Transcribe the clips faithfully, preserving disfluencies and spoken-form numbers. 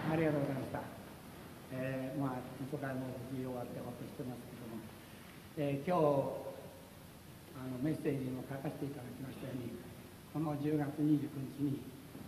ありがとうございました。えー、まあ、初回も無事終わってほっとしてますけども、えー、今日あのメッセージにも書かせていただきましたように、このじゅうがつにじゅうくにちに、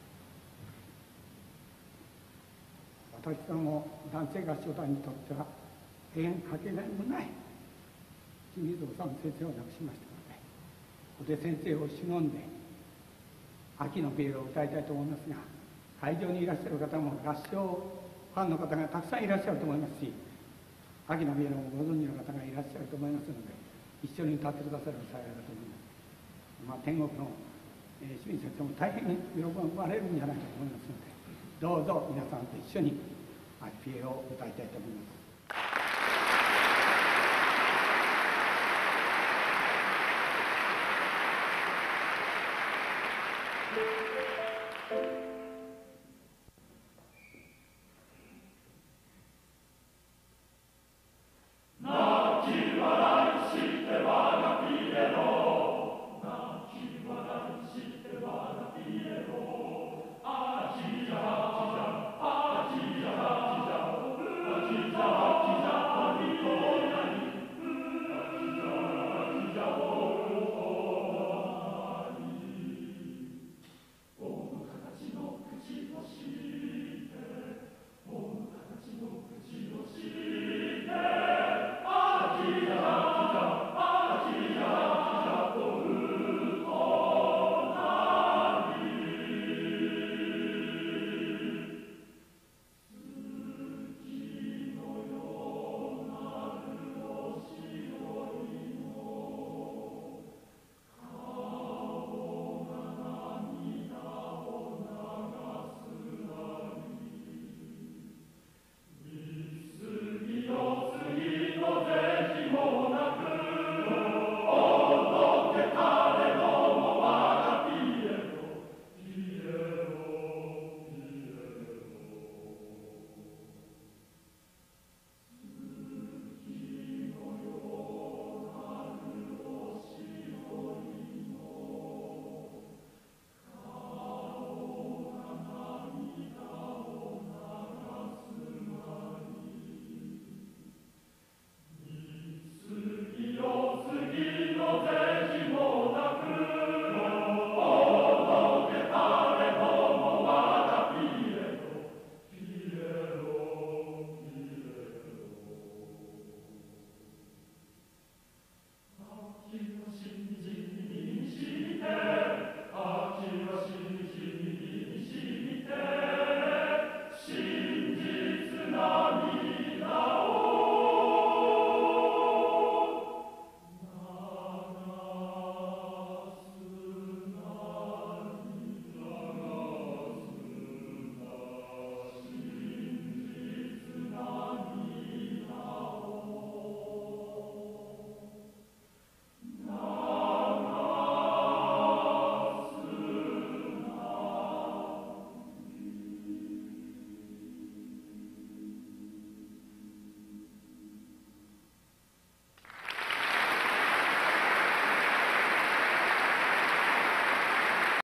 私ども男性合唱団にとっては、永遠かけがえのない清水治先生を亡くしましたので、小手先生をしのんで、秋のピエロを歌いたいと思いますが、会場にいらっしゃる方も合唱ファンの方がたくさんいらっしゃると思いますし、秋のピエロをご存知の方がいらっしゃると思いますので、一緒に歌ってくださる幸いだと思います。まあ、天国の、えー、清水先生も大変に喜ばれるんじゃないかと思いますので、どうぞ皆さんと一緒に秋ピエロを歌いたいと思います。Thank you.